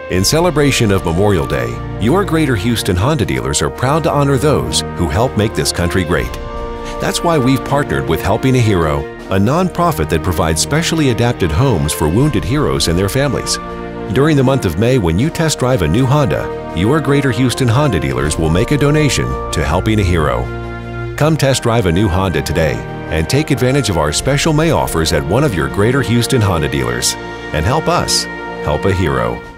In celebration of Memorial Day, your Greater Houston Honda dealers are proud to honor those who help make this country great. That's why we've partnered with Helping a Hero, a nonprofit that provides specially adapted homes for wounded heroes and their families. During the month of May, when you test drive a new Honda, your Greater Houston Honda dealers will make a donation to Helping a Hero. Come test drive a new Honda today and take advantage of our special May offers at one of your Greater Houston Honda dealers. And help us help a hero.